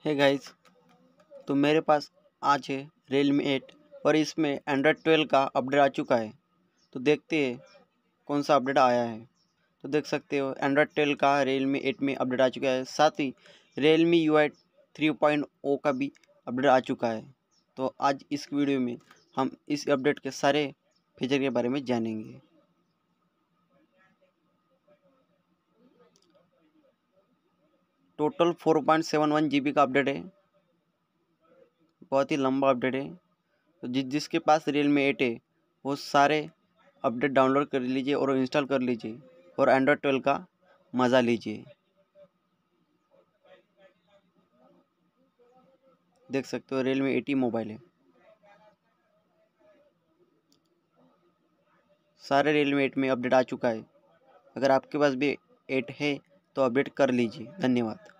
है गाइस, तो मेरे पास आज है Realme 8 और इसमें Android 12 का अपडेट आ चुका है। तो देखते हैं कौन सा अपडेट आया है। तो देख सकते हो Android 12 का Realme 8 में अपडेट आ चुका है। साथ ही Realme UI 3.0 का भी अपडेट आ चुका है। तो आज इस वीडियो में हम इस अपडेट के सारे फीचर के बारे में जानेंगे। टोटल 4.71 GB का अपडेट है। बहुत ही लंबा अपडेट है। तो जिसके पास Realme 8 है वो सारे अपडेट डाउनलोड कर लीजिए और इंस्टॉल कर लीजिए और Android 12 का मज़ा लीजिए। देख सकते हो Realme 8 ही मोबाइल है। सारे Realme 8 में अपडेट आ चुका है। अगर आपके पास भी 8 है तो अपडेट कर लीजिए। धन्यवाद।